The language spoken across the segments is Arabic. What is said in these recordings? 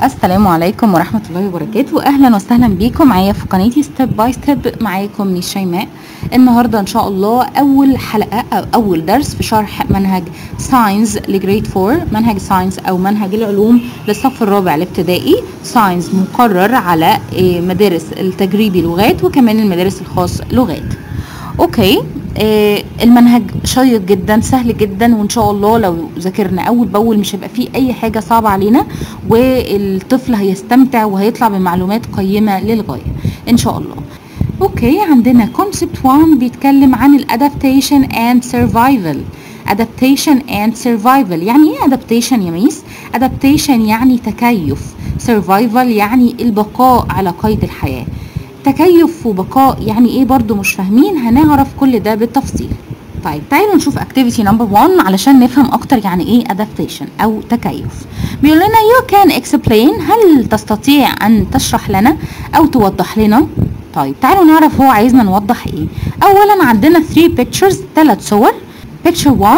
السلام عليكم ورحمة الله وبركاته. أهلا وسهلا بيكم معايا في قناتي ستيب باي ستيب. معاكم ميس شيماء. النهاردة إن شاء الله أول حلقة أو أول درس في شرح منهج ساينس لجريد 4، منهج ساينس أو منهج العلوم للصف الرابع الابتدائي. ساينس مقرر على مدارس التجريبي لغات وكمان المدارس الخاص لغات. أوكي، المنهج شيق جدا سهل جدا، وان شاء الله لو ذاكرنا اول باول مش هيبقى فيه اي حاجه صعبه علينا، والطفل هيستمتع وهيطلع بمعلومات قيمه للغايه ان شاء الله. اوكي، عندنا concept 1 بيتكلم عن الادابتيشن اند سرفايفل. adaptation and survival يعني ايه adaptation يا ميس؟ adaptation يعني تكيف، survival يعني البقاء على قيد الحياه. تكيف وبقاء يعني ايه برضو مش فاهمين؟ هنعرف كل ده بالتفصيل. طيب تعالوا نشوف activity number 1 علشان نفهم اكتر يعني ايه adaptation او تكيف. بيقول لنا you can explain، هل تستطيع ان تشرح لنا او توضح لنا؟ طيب تعالوا نعرف هو عايزنا نوضح ايه. اولا عندنا 3 pictures، 3 صور. picture 1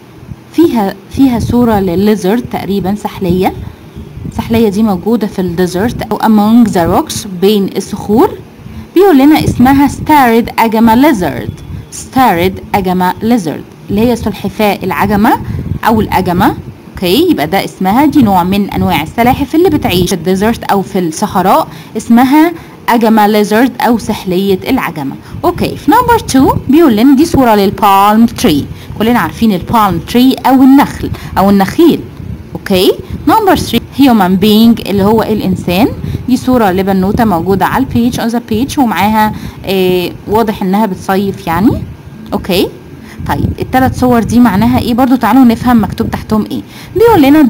فيها صورة للليزرد تقريبا سحلية. السحلية دي موجودة في الديزرت او among the rocks بين الصخور. بيقول لنا اسمها ستارد اجما ليزرد. ستارد اجما ليزرد اللي هي سلحفاة العجمة او الاجمة. اوكي، يبقى ده اسمها، دي نوع من انواع السلاحف اللي بتعيش في الديزرت او في الصحراء، اسمها اجما ليزرد او سحلية العجمة. اوكي، في نمبر 2 بيقول لنا دي صورة للبالم تري. كلنا عارفين البالم تري او النخل او النخيل. اوكي، نمبر 3 human being اللي هو الانسان. دي صورة لبنوتة موجودة على البيج on the page ومعاها واضح انها بتصيف يعني. اوكي، طيب الثلاث صور دي معناها ايه برضو؟ تعالوا نفهم مكتوب تحتهم ايه. بيقول لنا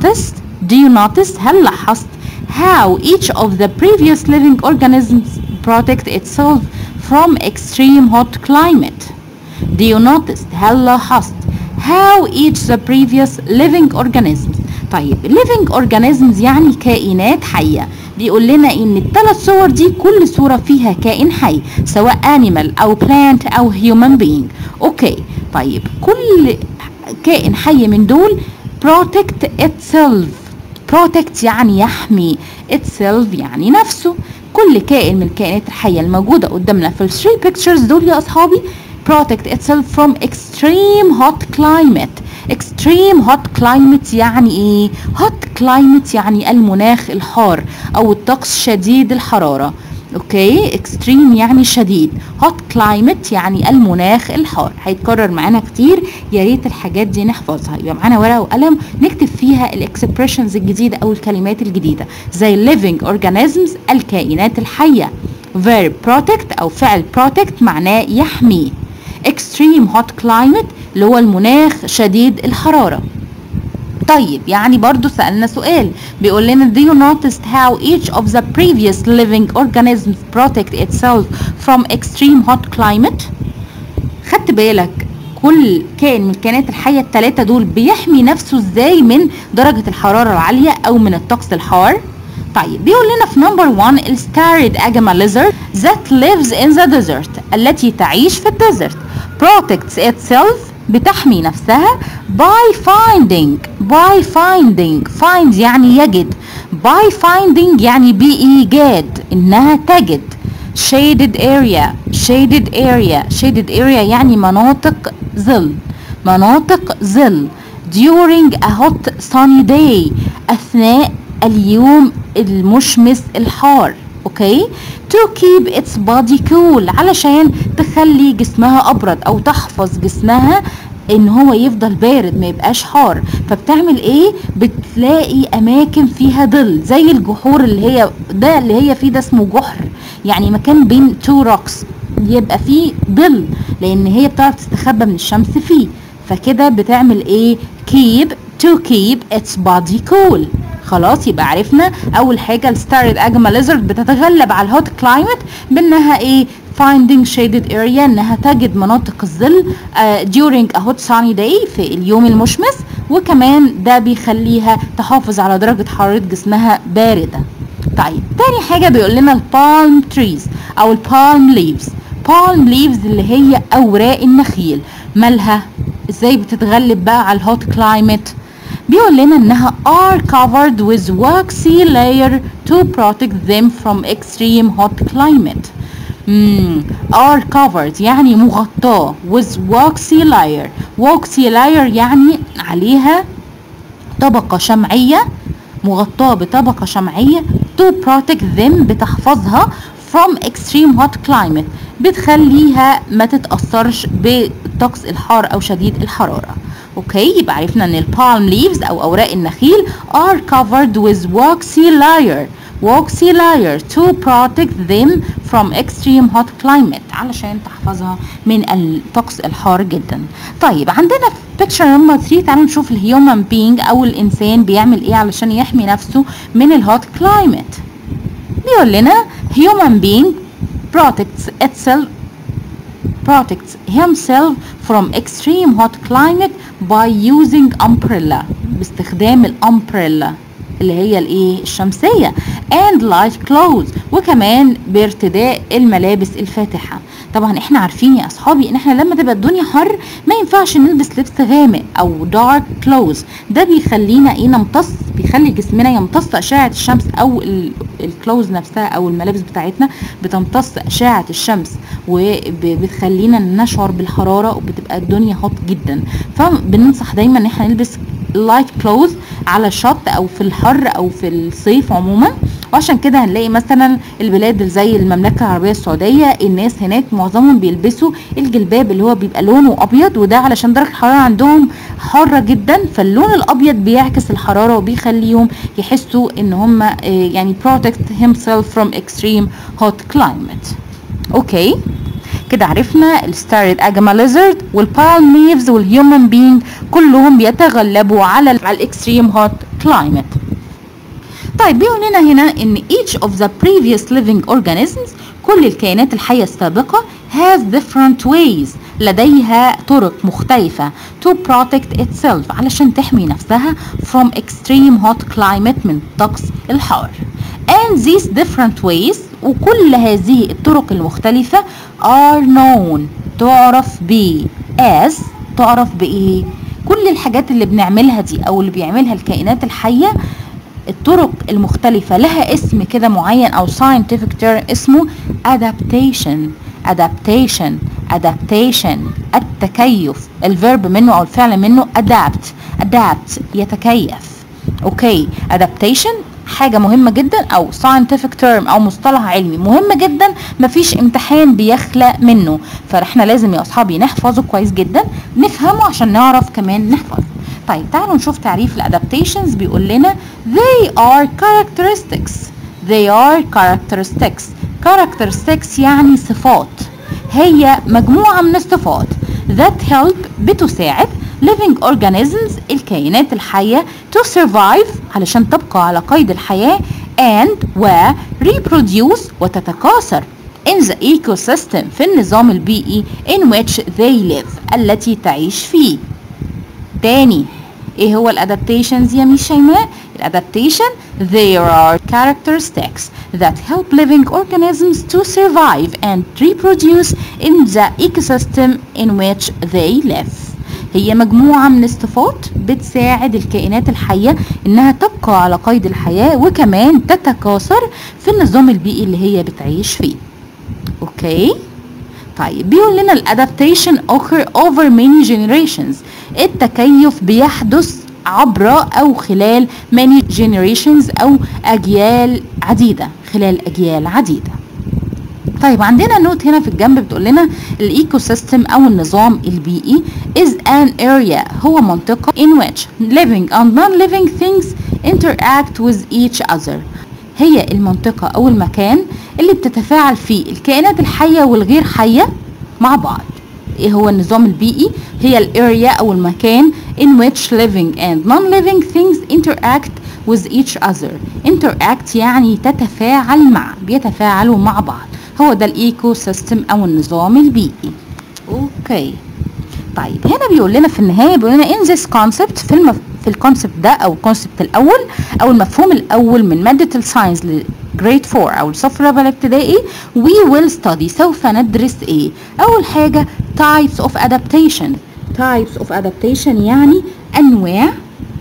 do you notice هل لاحظت how each of the previous living organisms protect itself from extreme hot climate. do you notice هل لاحظت how each the previous living organisms. طيب living organisms يعني كائنات حية. بيقول لنا ان الثلاث صور دي كل صورة فيها كائن حي سواء animal او plant او human being. اوكي، طيب كل كائن حي من دول protect itself. protect يعني يحمي، itself يعني نفسه. كل كائن من الكائنات الحية الموجودة قدامنا في ال 3 pictures دول يا اصحابي protect itself from extreme hot climate. extreme hot climate يعني ايه؟ hot climate يعني المناخ الحار او الطقس شديد الحرارة. اوكي، extreme يعني شديد، hot climate يعني المناخ الحار. هيتكرر معانا كتير، يا ريت الحاجات دي نحفظها. يبقى معانا ورقة وقلم نكتب فيها الاكسبريشنز الجديدة او الكلمات الجديدة زي living organisms الكائنات الحية. verb protect او فعل protect معناه يحمي. extreme hot climate اللي هو المناخ شديد الحرارة. طيب يعني برضو سألنا سؤال بيقول لنا do you notice how each of the previous living organisms protect itself from extreme hot climate. خدت بالك كل كائن من الكائنات الحية الثلاثة دول بيحمي نفسه ازاي من درجة الحرارة العالية او من الطقس الحار؟ طيب بيقول لنا في نمبر 1 الستارد اجما ليزرد that lives in the desert التي تعيش في الديزرت protects itself بتحمي نفسها by finding find يعني يجد، by finding يعني بإيجاد إنها تجد shaded area يعني مناطق ظل during a hot sunny day أثناء اليوم المشمس الحار. اوكي، to keep its body cool علشان تخلي جسمها ابرد او تحفظ جسمها ان هو يفضل بارد ما يبقاش حار. فبتعمل ايه؟ بتلاقي اماكن فيها ظل زي الجحور اللي هي فيه ده اسمه جحر، يعني مكان بين 2 rocks يبقى فيه ظل لان هي بتعرف تستخبى من الشمس فيه. فكده بتعمل ايه؟ to keep its body cool. خلاص، يبقى عرفنا اول حاجه الستارد اجما ليزرد بتتغلب على الهوت كلايمت بانها ايه؟ finding shaded area انها تجد مناطق الظل during a hot sunny day في اليوم المشمس، وكمان ده بيخليها تحافظ على درجه حراره جسمها بارده. طيب تاني حاجه بيقول لنا البالم تريز او البالم ليفز. بالم ليفز اللي هي اوراق النخيل، مالها؟ ازاي بتتغلب بقى على الهوت كلايمت؟ بيقول لنا انها are covered with waxy layer to protect them from extreme hot climate. are covered يعني مغطاة with waxy layer. waxy layer يعني عليها طبقة شمعية، مغطاة بطبقة شمعية to protect them بتحفظها from extreme hot climate، بتخليها ما تتأثرش بالطقس الحار أو شديد الحرارة. اوكي، يبقى عرفنا ان البالم leaves او اوراق النخيل are covered with waxy layer to protect them from extreme hot climate، علشان تحفظها من الطقس الحار جدا. طيب عندنا في picture number 3 تعالوا نشوف الهيومن being او الانسان بيعمل ايه علشان يحمي نفسه من الهوت climate. بيقول لنا human being protects himself from extreme hot climate by using umbrella، باستخدام الامبريلا اللي هي الايه الشمسيه، and light clothes، وكمان بارتداء الملابس الفاتحه. طبعا احنا عارفين يا اصحابي ان احنا لما تبقى الدنيا حر ما ينفعش نلبس لبس غامق او dark clothes، ده بيخلينا ايه نمتص، بيخلي جسمنا يمتص اشعه الشمس، او الكلوز نفسها او الملابس بتاعتنا بتمتص اشعه الشمس وبتخلينا نشعر بالحراره وبتبقى الدنيا هوت جدا. فبننصح دايما ان احنا نلبس لايت كلوز على الشط او في الحر او في الصيف عموما. وعشان كده هنلاقي مثلا البلاد زي المملكه العربيه السعوديه الناس هناك معظمهم بيلبسوا الجلباب اللي هو بيبقى لونه ابيض، وده علشان درجه الحراره عندهم حاره جدا، فاللون الابيض بيعكس الحراره وبيخليهم يحسوا ان هم يعني protect himself from extreme hot climate. اوكي كده عرفنا الستارد اجما ليزرد والبالم ليفز والهيومن بينج كلهم بيتغلبوا على الاكستريم هوت كلايمت. طيب بيقول لنا هنا ان each of the previous living organisms، كل الكائنات الحية السابقة has different ways، لديها طرق مختلفة to protect itself، علشان تحمي نفسها from extreme hot climate، من الطقس الحار. and these different ways، وكل هذه الطرق المختلفة are known، تعرف تعرف بإيه؟ كل الحاجات اللي بنعملها دي أو اللي بيعملها الكائنات الحية، الطرق المختلفة لها اسم كده معين أو scientific term اسمه adaptation. التكيف، الفيرب منه أو الفعل منه adapt يتكيف. اوكي adaptation حاجة مهمة جدا أو scientific term أو مصطلح علمي مهم جدا، مفيش امتحان بيخلق منه، فاحنا لازم يا أصحابي نحفظه كويس جدا، نفهمه عشان نعرف كمان نحفظه. طيب تعالوا نشوف تعريف الادابتيشنز. بيقول لنا they are characteristics يعني صفات، هي مجموعة من الصفات that help بتساعد living organisms الكائنات الحية to survive علشان تبقى على قيد الحياة and reproduce وتتكاثر in the ecosystem في النظام البيئي in which they live التي تعيش فيه. تاني ايه هو الادابتيشنز يا ميس شيماء؟ الادابتيشن there are characteristics that help living organisms to survive and reproduce in the ecosystem in which they live. هي مجموعة من الصفات بتساعد الكائنات الحية انها تبقى على قيد الحياة وكمان تتكاثر في النظام البيئي اللي هي بتعيش فيه. اوكي طيب بيقول لنا الادابتيشن occur over many generations، التكيف بيحدث عبر او خلال many generations او اجيال عديدة، خلال اجيال عديدة. طيب عندنا نوت هنا في الجنب بتقول لنا الايكو سيستم او النظام البيئي is an area هو منطقة in which living and non-living things interact with each other، هي المنطقة او المكان اللي بتتفاعل فيه الكائنات الحية والغير حية مع بعض. ايه هو النظام البيئي؟ هي الاريا او المكان in which living and non-living things interact with each other. interact يعني تتفاعل مع، بيتفاعلوا مع بعض، هو ده الايكو سيستم او النظام البيئي. اوكي طيب هنا بيقول لنا في النهايه، بيقول لنا in this concept في الكونسبت ده او الكونسبت الاول او المفهوم الاول من ماده الساينس جريد 4 او الصف الرابع الابتدائي we will study سوف ندرس ايه؟ اول حاجه types of adaptation. types of adaptation يعني انواع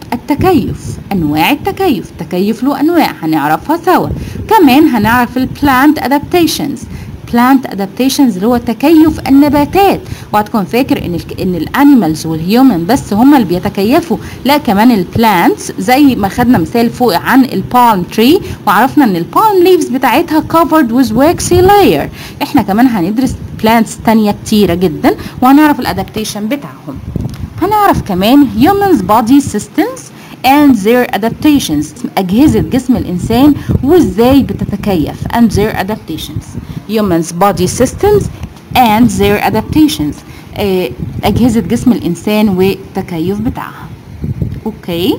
التكيف، أنواع التكيف، التكيف له أنواع هنعرفها سوا. كمان هنعرف البلانت adaptations. plant adaptations اللي هو تكيف النباتات، وهتكون فاكر ان الانيمالز والهيومن بس هم اللي بيتكيفوا، لا كمان البلانتس، زي ما خدنا مثال فوق عن البالم تري وعرفنا ان البالم ليفز بتاعتها covered with waxy layer. احنا كمان هندرس plants تانية كتيرة جدا وهنعرف الادابتيشن بتاعهم. هنعرف كمان humans body systems and their adaptations، أجهزة جسم الإنسان وإزاي بتتكيف and their adaptations. humans body systems and their adaptations، أجهزة جسم الإنسان والتكيف بتاعها. أوكي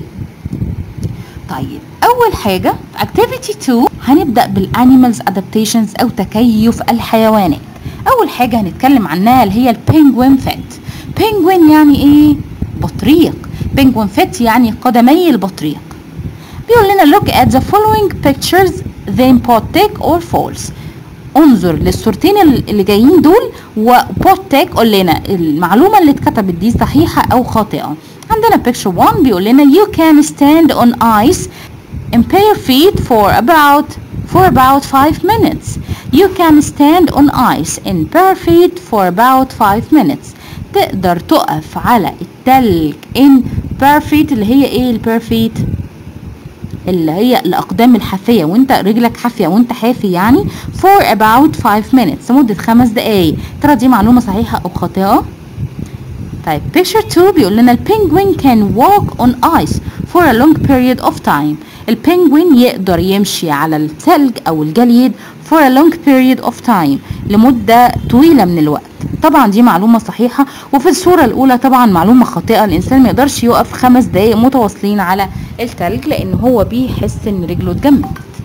طيب، أول حاجة activity 2 هنبدأ بالانيمالز adaptations أو تكيف الحيوانات. أول حاجة هنتكلم عنها اللي هي البينجوين فات. بينجوين يعني إيه؟ بطريق. بينجوين فات يعني قدمي البطريق. بيقول لنا look at the following pictures then put tick or false. انظر للصورتين اللي جايين دول وبوت تيك قول لنا المعلومة اللي اتكتبت دي صحيحة أو خاطئة. عندنا picture 1 بيقول لنا you can stand on ice in bare feet for about 5 minutes. You can stand on ice in bare feet for about 5 minutes. تقدر تقف على التلج in bare feet اللي هي ايه البare feet؟ اللي هي الأقدام الحافية، وانت رجلك حافية وانت حافي يعني for about 5 minutes لمدة 5 دقايق. ترى دي معلومة صحيحة أو خاطئة؟ طيب picture 2 بيقول لنا البينجوين can walk on ice for a long period of time. البينجوين يقدر يمشي على الثلج أو الجليد for a long period of time لمدة طويلة من الوقت. طبعا دي معلومة صحيحة. وفي الصورة الأولى طبعا معلومة خاطئة، الإنسان ما يقدرش يقف 5 دقايق متواصلين على الثلج لأن هو بيحس إن رجله اتجمدت.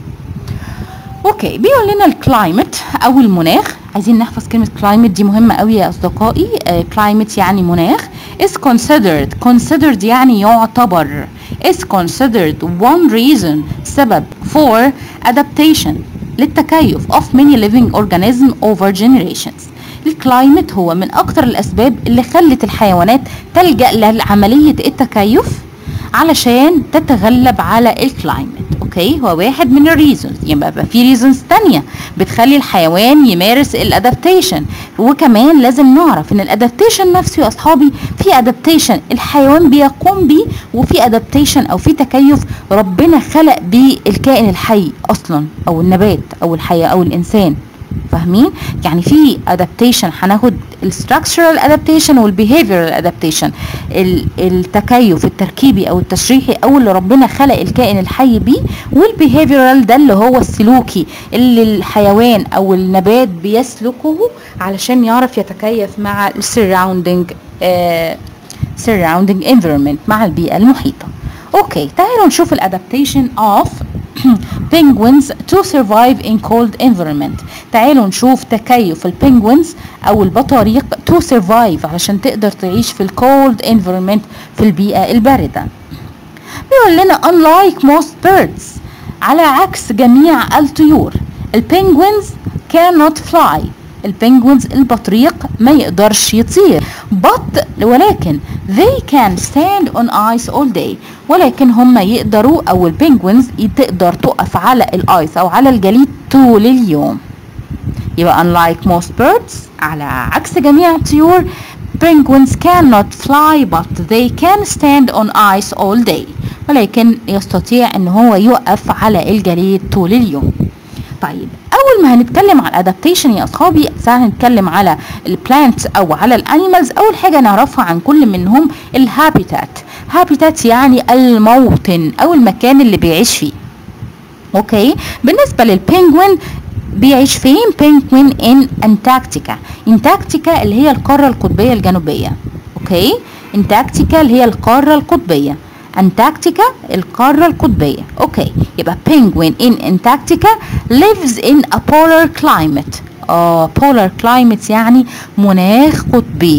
اوكي، بيقول لنا الكلايمت او المناخ. عايزين نحفظ كلمة climate دي مهمة قوي يا اصدقائي. climate يعني مناخ. is considered يعني يعتبر. is considered one reason سبب for adaptation للتكيف of many living organisms over generations. الكلايمت هو من اكتر الاسباب اللي خلت الحيوانات تلجأ لعملية التكيف علشان تتغلب على الكلايمت. اوكي، هو واحد من الريزونز، يبقى في ريزونز تانية بتخلي الحيوان يمارس الادابتيشن. وكمان لازم نعرف ان الادابتيشن نفسه يا اصحابي في ادابتيشن الحيوان بيقوم بيه، وفي ادابتيشن او في تكيف ربنا خلق بيه الكائن الحي اصلا او النبات او الحياة او الانسان. فاهمين؟ يعني في adaptation هناخد structural adaptation behavioral adaptation، التكيف التركيبي او التشريحي او اللي ربنا خلق الكائن الحي بيه، والbehavioral ده اللي هو السلوكي اللي الحيوان او النبات بيسلكه علشان يعرف يتكيف مع surrounding environment، مع البيئة المحيطة. اوكي، تعالوا نشوف الادابتيشن of penguins to survive in cold environment. تعالوا نشوف تكيف البنجوينز او البطاريق to survive علشان تقدر تعيش في الكولد environment في البيئة الباردة. بيقول لنا unlike most birds، على عكس جميع الطيور، البنجوينز cannot fly. البنجوينز البطريق ما يقدرش يطير ولكن they can stand on ice all day. ولكن هم يقدروا او البنجوينز تقدر تقف على الايس او على الجليد طول اليوم. يبقى unlike most birds، على عكس جميع الطيور، penguins cannot fly but they can stand on ice all day. ولكن يستطيع ان هو يقف على الجليد طول اليوم. طيب، اول ما هنتكلم على الادابتيشن يا اصحابي، سواء هنتكلم على البلانتس او على الانيمالز، اول حاجه نعرفها عن كل منهم الهابيتات. هابيتات يعني الموطن او المكان اللي بيعيش فيه. اوكي، بالنسبه للبينجوين بيعيش فين؟ بينجوين ان انتاركتيكا. انتاركتيكا اللي هي القاره القطبيه الجنوبيه. اوكي، انتاركتيكا اللي هي القاره القطبيه، انتاركتيكا القارة القطبية. اوكي، يبقى penguin in Antarctica lives in a polar climate. polar climate يعني مناخ قطبي في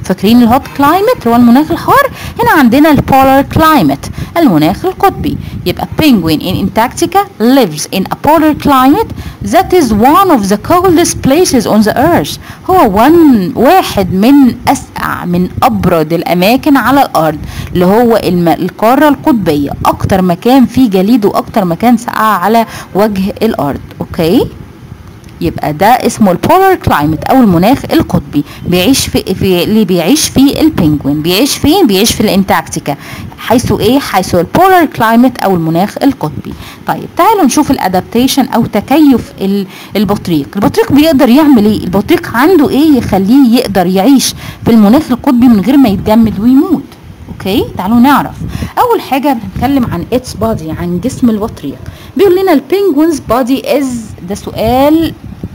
فاكرين الهوت كلايمت هو المناخ الحار؟ هنا عندنا البولار كلايمت المناخ القطبي. يبقى penguin in Antarctica lives in a polar climate that is one of the coldest places on the earth. هو واحد من أسقع من أبرد الأماكن على الأرض، اللي هو القارة القطبية، أكتر مكان فيه جليد وأكتر مكان ساقع على وجه الأرض. أوكي، يبقى ده اسمه البولار كلايمت او المناخ القطبي. بيعيش في اللي بيعيش فيه البنجوين. بيعيش فين؟ بيعيش في الانتاركتيكا. حيث ايه؟ حيث البولار كلايمت او المناخ القطبي. طيب تعالوا نشوف الادابتيشن او تكيف البطريق. البطريق بيقدر يعمل ايه؟ البطريق عنده ايه يخليه يقدر يعيش في المناخ القطبي من غير ما يتجمد ويموت؟ اوكي، تعالوا نعرف. اول حاجه بنتكلم عن اتس بادي، عن جسم البطريق. بيقول لنا البنجوينز بادي از، ده سؤال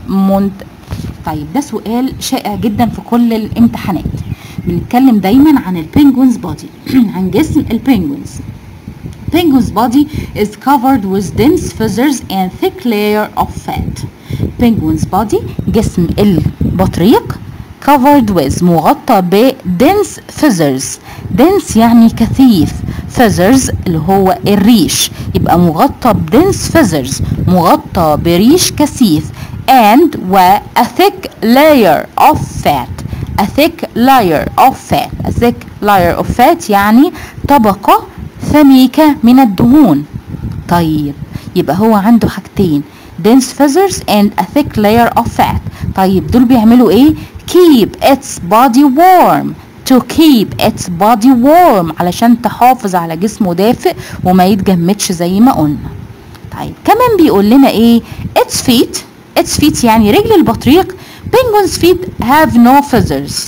طيب ده سؤال شائع جدا في كل الامتحانات. بنتكلم دايما عن البنجوينز بادي عن جسم البنجوينز. Penguin's body is covered with dense feathers and thick layer of fat. Penguin's body جسم البطريق covered with مغطى ب dense feathers. dense يعني كثيف، feathers اللي هو الريش، يبقى مغطى ب dense feathers، مغطى بريش كثيف، and و a thick layer of fat. a thick layer of fat. a thick layer of fat يعني طبقة سميكة من الدهون. طيب يبقى هو عنده حاجتين، dense feathers and a thick layer of fat. طيب دول بيعملوا ايه؟ keep its body warm. to keep its body warm علشان تحافظ على جسمه دافئ وما يتجمدش زي ما قلنا. طيب كمان بيقول لنا ايه؟ its feet يعني رجل البطريق. penguin's feet have no feathers.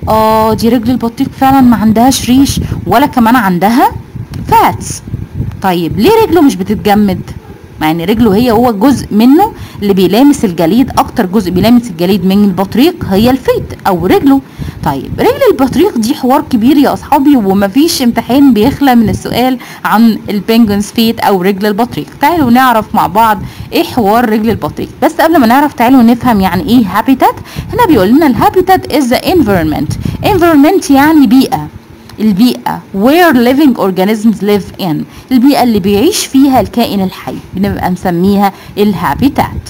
دي رجل البطريق فعلا ما عندهاش ريش ولا كمان عندها فاتس. طيب ليه رجله مش بتتجمد؟ مع ان رجله هو جزء منه اللي بيلامس الجليد. اكتر جزء بيلامس الجليد من البطريق هي الفيت او رجله. طيب رجل البطريق دي حوار كبير يا اصحابي، ومفيش امتحان بيخلى من السؤال عن البنجوينز فيت او رجل البطريق. تعالوا نعرف مع بعض ايه حوار رجل البطريق. بس قبل ما نعرف تعالوا نفهم يعني ايه هابيتات. هنا بيقول لنا الهابيتات is the environment يعني بيئة. البيئة where living organisms live in، البيئة اللي بيعيش فيها الكائن الحي بنبقى نسميها الهابيتات.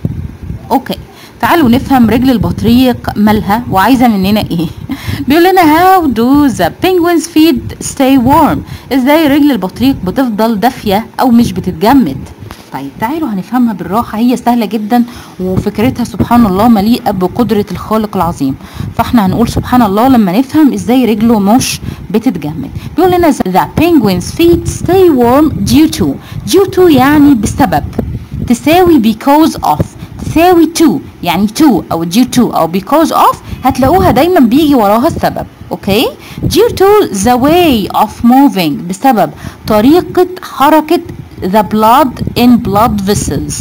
اوكي، تعالوا نفهم رجل البطريق مالها وعايزة مننا ايه. بيقول لنا how do the penguins feet stay warm، ازاي رجل البطريق بتفضل دافية او مش بتتجمد. طيب تعالوا هنفهمها بالراحة، هي سهلة جدا وفكرتها سبحان الله مليئة بقدرة الخالق العظيم. فاحنا هنقول سبحان الله لما نفهم ازاي رجله مش بتتجمد. بيقول لنا the penguins feet stay warm due to يعني بسبب، تساوي because of، تساوي to يعني to او due to او because of، هتلاقوها دايما بيجي وراها السبب. اوكي، due to the way of moving، بسبب طريقة حركة the blood in blood vessels.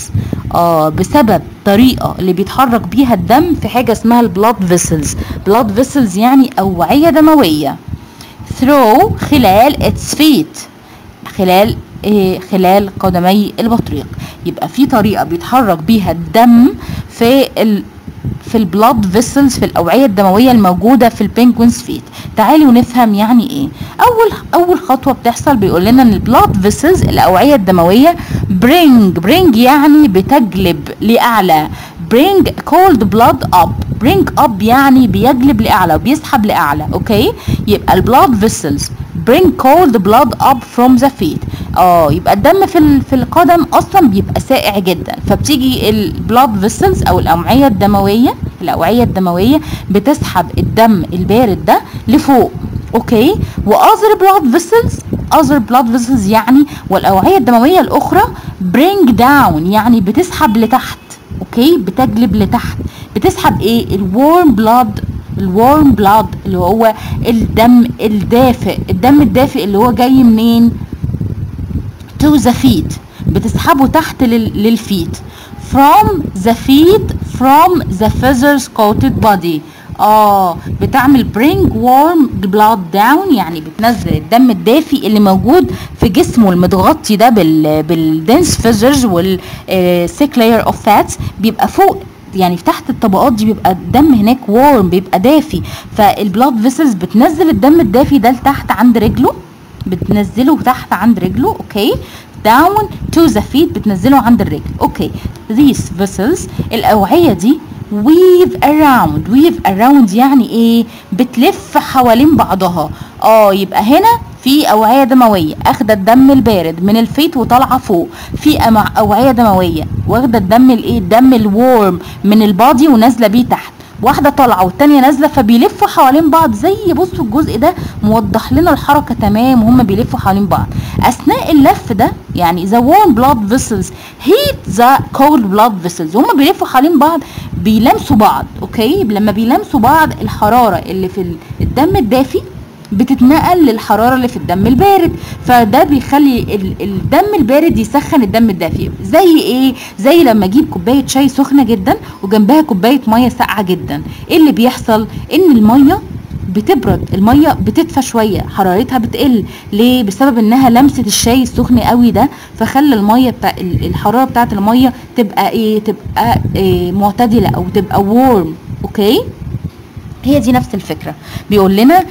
بسبب طريقة اللي بيتحرك بيها الدم في حاجة اسمها البلاد فيسلز. blood vessels يعني أوعية دموية. through خلال its feet، خلال قدمي البطريق. يبقى في طريقة بيتحرك بيها الدم في البلاد فيسلز، في الأوعية الدموية الموجودة في البنجوينز فيت. تعالوا نفهم يعني ايه. أول خطوة بتحصل بيقول لنا ان البلاد فيسلز الأوعية الدموية bring يعني بتجلب لأعلى. bring cold blood up يعني بيجلب لأعلى وبيسحب لأعلى. اوكي، يبقى البلاد فيسلز bring cold blood up from the feet. يبقى الدم في القدم اصلا بيبقى ساقع جدا، فبتيجي البلاد فيسلز او الاوعيه الدمويه بتسحب الدم البارد ده لفوق. اوكي، واذر بلاد فيسلز يعني والاوعيه الدمويه الاخرى bring down يعني بتسحب لتحت. اوكي، بتجلب لتحت. بتسحب ايه؟ الورم بلاد اللي هو الدم الدافئ اللي هو جاي منين؟ to the feet، بتسحبه تحت للفيت. from the feathers coated body. بتعمل bring warm blood down يعني بتنزل الدم الدافئ اللي موجود في جسمه المتغطي ده بالdense feathers thick layer of fats، بيبقى فوق يعني في تحت الطبقات دي بيبقى الدم هناك warm، بيبقى دافي، فالبلاد فيسلز بتنزل الدم الدافي ده لتحت عند رجله، بتنزله تحت عند رجله. اوكي، down to the feet، بتنزله عند الرجل. اوكي، these vessels، الاوعيه دي weave around يعني ايه؟ بتلف حوالين بعضها. يبقى هنا في اوعيه دمويه اخده الدم البارد من الفيت وطالعه فوق، في اوعيه دمويه واخده الدم الدم الورم من البادي ونازله بيه تحت، واحده طالعه والتانيه نازله، فبيلفوا حوالين بعض. زي بصوا الجزء ده موضح لنا الحركه تمام، وهم بيلفوا حوالين بعض. اثناء اللف ده يعني the warm blood vessels heat the cold blood vessels، هم بيلفوا حوالين بعض بيلمسوا بعض. اوكي، لما بيلمسوا بعض الحراره اللي في الدم الدافي بتتنقل للحراره اللي في الدم البارد، فده بيخلي الدم البارد يسخن الدم الدافي. زي ايه؟ زي لما اجيب كوبايه شاي سخنه جدا وجنبها كوبايه ميه ساقعه جدا، ايه اللي بيحصل؟ ان الميه بتبرد، الميه بتدفى شويه، حرارتها بتقل. ليه؟ بسبب انها لمسه الشاي السخن قوي ده، فخلى الميه الحراره بتاعه الميه تبقى ايه؟ تبقى معتدله او تبقى وورم. اوكي، هي دي نفس الفكره. بيقول لنا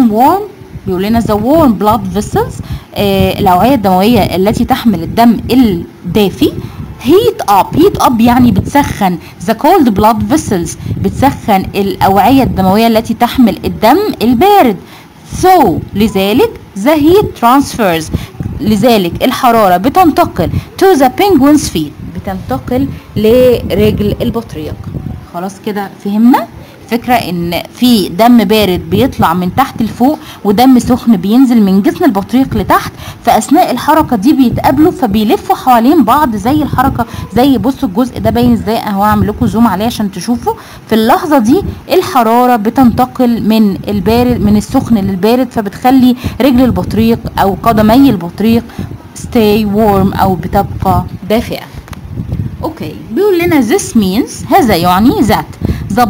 بيقول لنا the warm blood vessels، الاوعيه الدمويه التي تحمل الدم الدافي heat up يعني بتسخن the cold blood vessels، بتسخن الاوعيه الدمويه التي تحمل الدم البارد. so لذلك the heat transfers، لذلك الحراره بتنتقل to the penguin's feet، بتنتقل لرجل البطريق. خلاص كده فهمنا فكرة ان في دم بارد بيطلع من تحت لفوق ودم سخن بينزل من جسم البطريق لتحت، فاثناء الحركة دي بيتقابلوا فبيلفوا حوالين بعض. زي الحركة، زي بصوا الجزء ده باين ازاي، اهو هعمل لكم زوم عليه عشان تشوفوا. في اللحظة دي الحرارة بتنتقل من البارد، من السخن للبارد، فبتخلي رجل البطريق او قدمي البطريق stay warm او بتبقى دافئة. اوكي، بيقول لنا this means، هذا يعني that the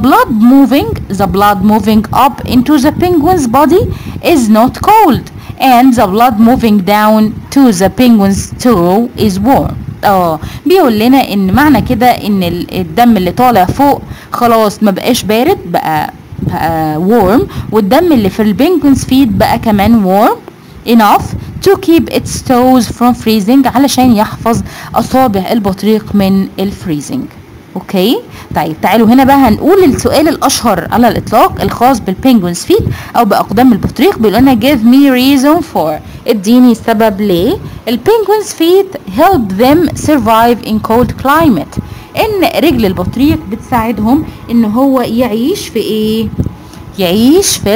blood moving up into the penguin's body is not cold and the blood moving down to the penguin's toe is warm. بيقول لنا ان معنى كده ان الدم اللي طالع فوق خلاص ما بقاش بارد، بقى warm، والدم اللي في البنجوين's feet بقى كمان warm enough to keep its toes from freezing، علشان يحفظ اصابع البطريق من الفريزنج. اوكي، طيب تعالوا هنا بقى هنقول السؤال الاشهر على الاطلاق الخاص بالبنجوين's feet او باقدام البطريق. بيقول لنا give me reason for، اديني سبب ليه البنجوين's feet help them survive in cold climate، ان رجل البطريق بتساعدهم ان هو يعيش في ايه؟ يعيش في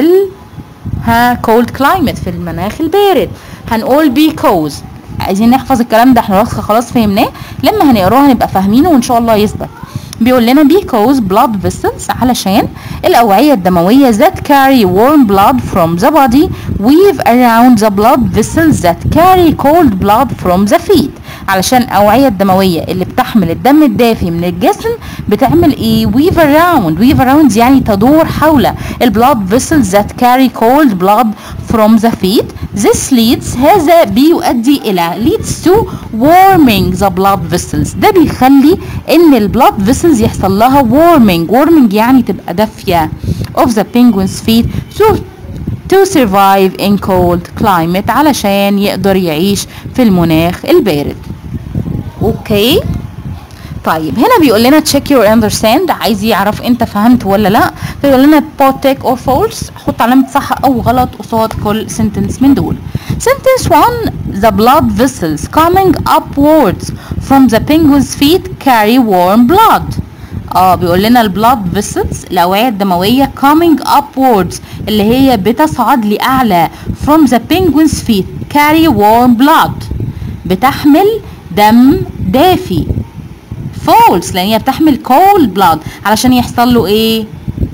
cold climate، في المناخ البارد. هنقول because، عايزين نحفظ الكلام ده، احنا خلاص فهمناه، لما هنقراه هنبقى فاهمينه وان شاء الله يثبت. بيقول لنا because blood vessels، علشان الأوعية الدموية that carry warm blood from the body weave around the blood vessels that carry cold blood from the feet، علشان الأوعية الدموية اللي بتحمل الدم الدافي من الجسم بتعمل ايه؟ weave around يعني تدور حول blood vessels that carry cold blood from the feet. This leads، هذا بيؤدي إلى leads to warming the blood vessels، ده بيخلي ان blood vessels يحصل لها warming يعني تبقى دافية of the penguin's feet to survive in cold climate، علشان يقدر يعيش في المناخ البارد. اوكي، طيب هنا بيقول لنا check your understand، عايز يعرف انت فهمت ولا لا. فيقول لنا put take or false، حط علامة صح او غلط قصاد كل sentence من دول. Sentence 1 the blood vessels coming upwards from the penguin's feet carry warm blood. بيقول لنا البلاد vessels الأوعية الدموية coming upwards اللي هي بتصعد لأعلى from the penguin's feet carry warm blood، بتحمل دم دافي. false لأن هي بتحمل cold blood، علشان يحصل له ايه؟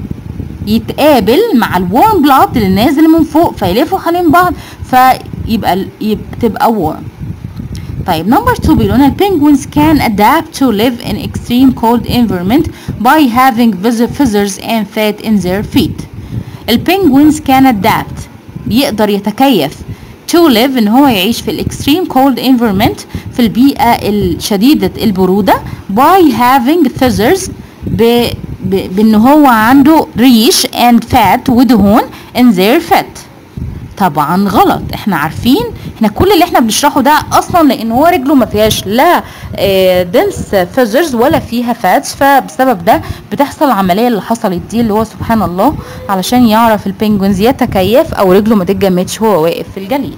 يتقابل مع الورم بلاد اللي نازل من فوق فيلفوا حوالين بعض تبقى warm. طيب نمبر 2 بيقول لنا penguins can adapt to live in extreme cold environment by having feathers and fat in their feet. البنجوينز can adapt، يقدر يتكيف to live ان هو يعيش في extreme cold environment، في البيئة الشديدة البرودة by having feathers بان هو عنده ريش and fat ودهون in their fat. طبعا غلط. احنا عارفين احنا كل اللي احنا بنشرحه ده اصلا لان هو رجله ما فيهاش لا دنس فيزرز ولا فيها فاتس، فبسبب ده بتحصل العمليه اللي حصلت دي اللي هو سبحان الله علشان يعرف البنجوينز يتكيف او رجله ما تتجمدش وهو واقف في الجليد.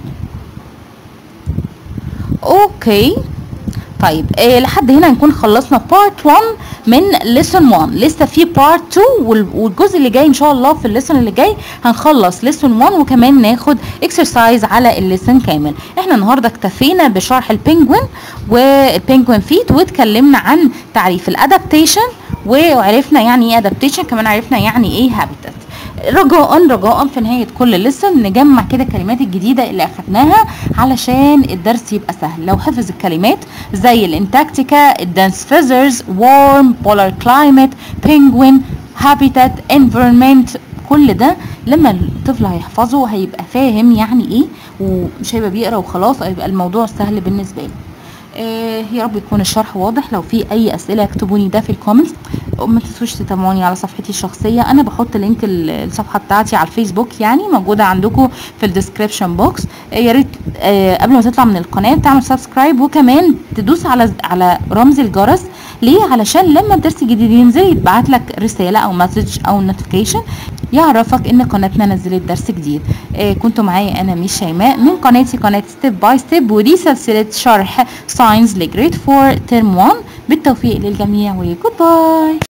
اوكي طيب لحد هنا نكون خلصنا بارت 1 من ليسون 1. لسه في بارت 2 والجزء اللي جاي ان شاء الله في الليسون اللي جاي هنخلص ليسون 1 وكمان ناخد اكسرسايز على الليسون كامل. احنا النهارده اكتفينا بشرح البنجوين والبنجوين فيت واتكلمنا عن تعريف الادابتيشن وعرفنا يعني ايه ادابتيشن، كمان عرفنا يعني ايه هابيتات. رجاء في نهاية كل لسن نجمع كده الكلمات الجديدة اللي اخدناها علشان الدرس يبقى سهل. لو حفظ الكلمات زي الانتاكتيكا، الدانس فيزرز، وورم، بولار كلايمت، بينجوين، هابيتات، انفيرمنت، كل ده لما الطفل هيحفظه هيبقى فاهم يعني ايه ومش هيبقى بيقرا وخلاص، هيبقى الموضوع سهل بالنسبة له. يا رب يكون الشرح واضح. لو في اي اسئله اكتبوني ده في الكومنتس. ما تنسوش تتابعوني على صفحتي الشخصيه، انا بحط لينك الصفحه بتاعتي على الفيسبوك يعني موجوده عندكم في الديسكريبشن بوكس. يا ريت قبل ما تطلع من القناه تعمل سبسكرايب وكمان تدوس على رمز الجرس. ليه؟ علشان لما الدرس الجديد ينزل يتبعت لك رساله او مسج او نوتيفيكيشن يعرفك ان قناتنا نزلت درس جديد. كنتوا معايا انا ميس شيماء من قناه ستيب باي ستيب، ودي سلسله شرح ساينس لجريد 4 ترم 1. بالتوفيق للجميع وجود باي.